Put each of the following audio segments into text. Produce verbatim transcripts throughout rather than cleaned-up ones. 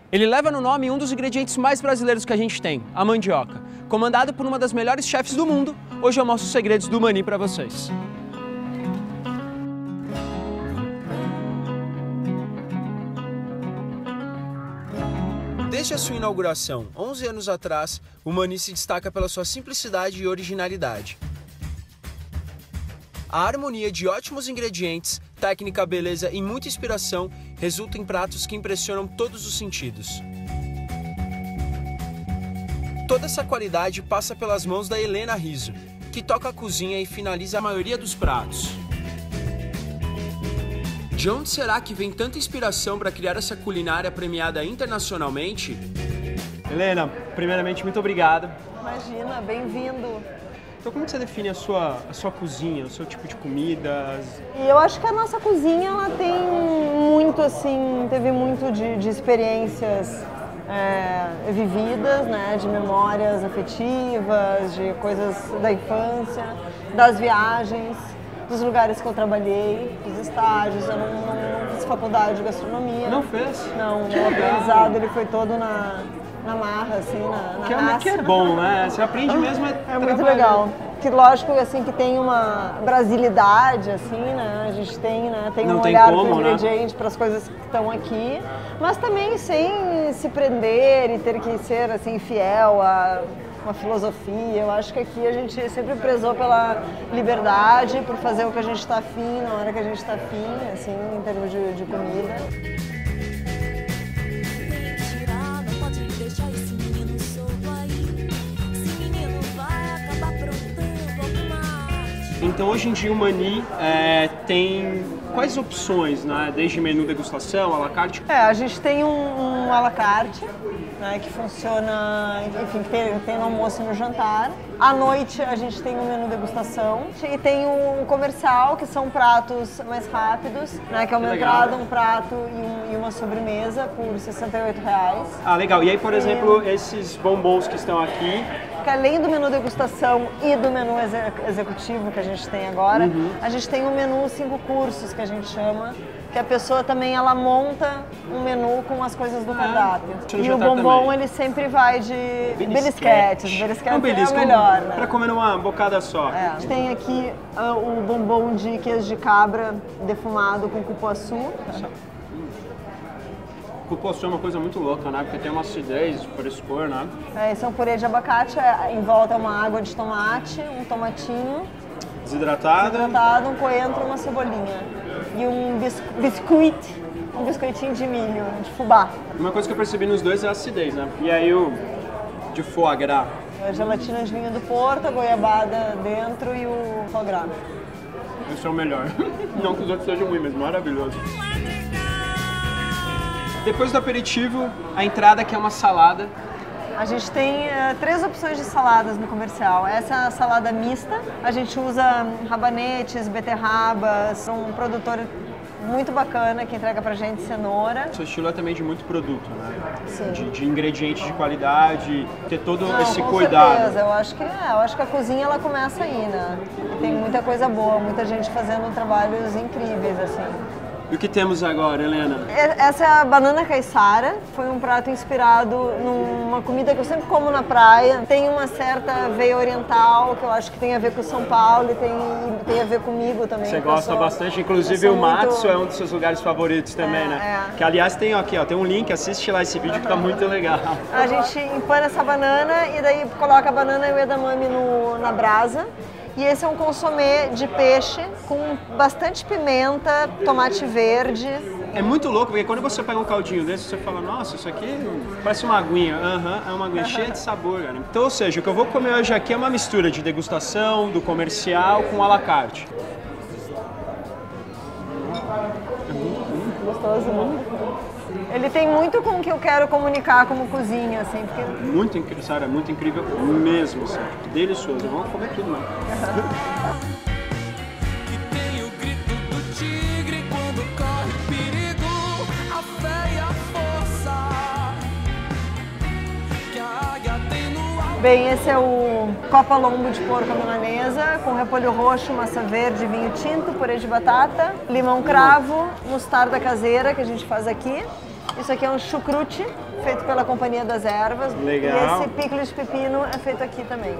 Ele leva no nome um dos ingredientes mais brasileiros que a gente tem, a mandioca. Comandado por uma das melhores chefes do mundo, hoje eu mostro os segredos do Mani para vocês. Desde a sua inauguração, onze anos atrás, o Mani se destaca pela sua simplicidade e originalidade. A harmonia de ótimos ingredientes, técnica, beleza e muita inspiração resulta em pratos que impressionam todos os sentidos. Toda essa qualidade passa pelas mãos da Helena Rizzo, que toca a cozinha e finaliza a maioria dos pratos. De onde será que vem tanta inspiração para criar essa culinária premiada internacionalmente? Helena, primeiramente, muito obrigado. Imagina, bem-vindo. Então, como você define a sua, a sua cozinha, o seu tipo de comidas? E eu acho que a nossa cozinha, ela tem muito, assim, teve muito de, de experiências é, vividas, né, de memórias afetivas, de coisas da infância, das viagens, dos lugares que eu trabalhei, dos estágios. Eu não, não, não fiz faculdade de gastronomia. Não fez? Não, o aprendizado ele foi todo na... na marra, assim, na, na que, raça. É, que é bom, né? Você aprende mesmo a É muito legal. Que lógico, assim, que tem uma brasilidade, assim, né? A gente tem, né? Tem Não um tem olhar como, para o né? ingrediente, para as coisas que estão aqui, mas também sem se prender e ter que ser, assim, fiel a uma filosofia. Eu acho que aqui a gente sempre prezou pela liberdade, por fazer o que a gente está afim, na hora que a gente está afim, assim, em termos de, de comida. Então, hoje em dia, o Mani é, tem quais opções, né? Desde menu degustação, à la carte? É, a gente tem um, um à la carte, né, que funciona, enfim, que tem, tem no almoço e no jantar. À noite, a gente tem um menu degustação e tem um comercial, que são pratos mais rápidos, né, que é uma legal. entrada, um prato e, um, e uma sobremesa por sessenta e oito reais. Ah, legal. E aí, por exemplo, esses bombons que estão aqui... Que além do menu degustação e do menu exe executivo que a gente tem agora, uhum. a gente tem um menu cinco cursos, que a gente chama, que a pessoa também ela monta um menu com as coisas do cardápio. Ah, e o bombom também. Ele sempre vai de belisquetes. Belisquetes é, um belisco, é o melhor, né? Para comer numa bocada só. É. A gente tem aqui uh, o bombom de queijo de cabra defumado com cupuaçu. Cupuaçu é uma coisa muito louca, né? Porque tem uma acidez, frescor, né? É, esse é um purê de abacate, é, em volta é uma água de tomate, um tomatinho. Desidratado. Desidratado, um coentro e uma cebolinha. E um bis biscuit, um biscoitinho de milho, de fubá. Uma coisa que eu percebi nos dois é a acidez, né? E aí o de foie gras. A gelatina de vinho do Porto, a goiabada dentro e o foie gras. Esse é o melhor. Não que os outros sejam ruins, mas maravilhoso. Depois do aperitivo, a entrada que é uma salada. A gente tem uh, três opções de saladas no comercial. Essa é a salada mista. A gente usa rabanetes, beterrabas, um produtor muito bacana que entrega pra gente cenoura. O seu estilo é também de muito produto, né? Sim. De, de ingredientes de qualidade, ter todo Não, esse com cuidado. Certeza. Eu acho que é, eu acho que a cozinha ela começa aí, né? Tem muita coisa boa, muita gente fazendo trabalhos incríveis, assim. E o que temos agora, Helena? Essa é a banana caiçara. Foi um prato inspirado numa comida que eu sempre como na praia. Tem uma certa veia oriental, que eu acho que tem a ver com São Paulo e tem, tem a ver comigo também. Você gosta sou, bastante, inclusive o Matsu muito... é um dos seus lugares favoritos também, é, né? É. Que aliás tem aqui, ó, tem um link, assiste lá esse vídeo uhum. que tá muito legal. A gente empana essa banana e daí coloca a banana e o edamame no, na brasa. E esse é um consomê de peixe com bastante pimenta, tomate verde. É muito louco, porque quando você pega um caldinho desse, você fala, nossa, isso aqui parece uma aguinha. Aham, uhum, é uma aguinha uhum. cheia de sabor, cara. Então, ou seja, o que eu vou comer hoje aqui é uma mistura de degustação, do comercial com à la carte. Gostoso, muito. Ele tem muito com o que eu quero comunicar como cozinha, assim, porque... Muito incrível, Sara, muito incrível mesmo, assim, delicioso. Vamos comer tudo, mano. Bem, esse é o copa lombo de porco milanesa, com repolho roxo, massa verde, vinho tinto, purê de batata, limão cravo, mostarda caseira que a gente faz aqui. Isso aqui é um chucrute, feito pela Companhia das Ervas. Legal. E esse picles de pepino é feito aqui também.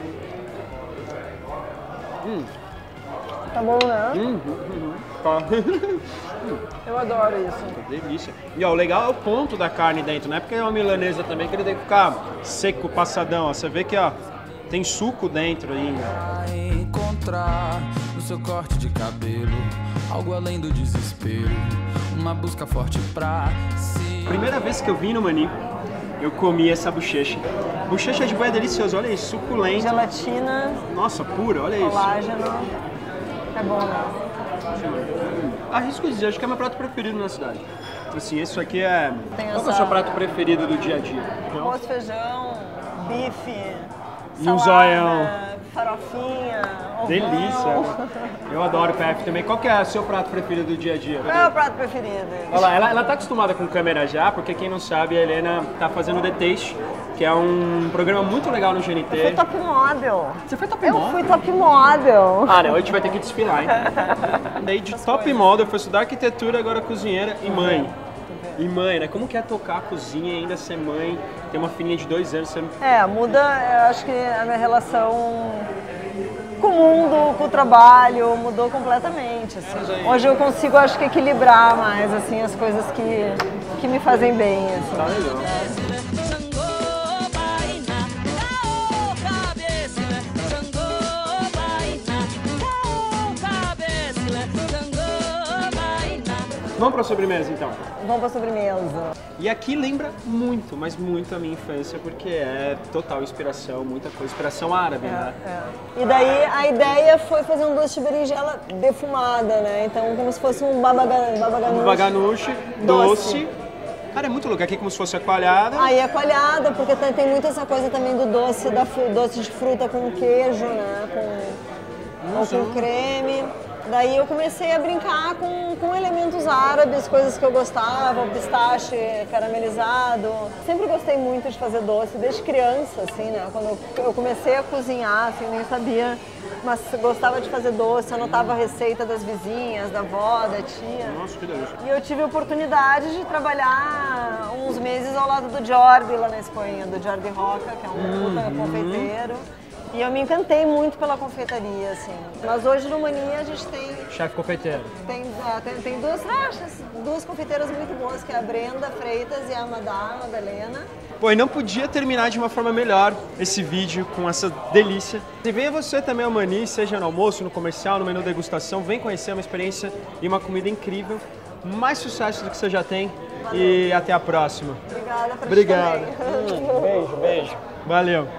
Hum. Tá bom, né? Hum, hum, hum. Tá. Eu adoro isso. Delícia. E ó, o legal é o ponto da carne dentro, não é porque é uma milanesa também que ele tem que ficar seco, passadão. Ó. Você vê que ó, tem suco dentro ainda. Encontrar no seu corte de cabelo algo além do desespero, uma busca forte pra se... Primeira vez que eu vim no Mani, eu comi essa bochecha. Bochecha de boi é delicioso, olha isso, suculento. Gelatina. Nossa, pura, olha isso. Colágeno. É bom, né? Arrisco dizer, acho que é meu prato preferido na cidade. Assim, isso aqui é... Tem Qual essa... é o seu prato preferido do dia a dia? Arroz, feijão, bife, E um salada, zoião. farofinha, ovão. Delícia. Eu adoro P F também. Qual que é o seu prato preferido do dia a dia? Qual é o prato preferido? Olha lá, ela, ela tá acostumada com câmera já, porque quem não sabe, a Helena tá fazendo The Taste, que é um programa muito legal no G N T. Eu fui top model. Você foi top Eu model? fui top model. Ah, não, a gente vai ter que desfilar, hein? Daí de top model, foi estudar arquitetura, agora cozinheira e mãe. E mãe, né? Como que é tocar a cozinha e ainda ser mãe? Ter uma filhinha de dois anos, você... É, muda, eu acho que a minha relação com o mundo, com o trabalho, mudou completamente, assim. Hoje eu consigo, acho que, equilibrar mais, assim, as coisas que, que me fazem bem, assim. Tá legal. Vamos pra sobremesa, então. Vamos pra sobremesa. E aqui lembra muito, mas muito a minha infância, porque é total inspiração, muita coisa, inspiração árabe, né? É. E daí a ideia foi fazer um doce de berinjela defumada, né? Então como se fosse um babaganuche. Um baganuche, doce. Cara, é muito louco. Aqui como se fosse a coalhada. Aí é coalhada, porque tem, tem muito essa coisa também do doce, da fru- doce de fruta com queijo, né? Com, ou com creme. Daí eu comecei a brincar com, com elementos árabes, coisas que eu gostava, o pistache caramelizado. Sempre gostei muito de fazer doce, desde criança, assim, né? Quando eu, eu comecei a cozinhar, assim, nem sabia, mas gostava de fazer doce, anotava a receita das vizinhas, da avó, da tia. Nossa, que delícia. E eu tive a oportunidade de trabalhar uns meses ao lado do Jordi, lá na Espanha, do Jordi Roca, que é um puta confeiteiro. E eu me encantei muito pela confeitaria, assim. Mas hoje no Mania a gente tem... Chefe confeiteiro. Tem, é, tem, tem duas, duas confeiteiras muito boas, que é a Brenda Freitas e a Amadá Madalena. Pô, e não podia terminar de uma forma melhor esse vídeo com essa delícia. E venha você também ao Mani, seja no almoço, no comercial, no menu degustação, vem conhecer uma experiência e uma comida incrível. Mais sucesso do que você já tem e até a próxima. Obrigada por Obrigado. também. Beijo, beijo. Valeu.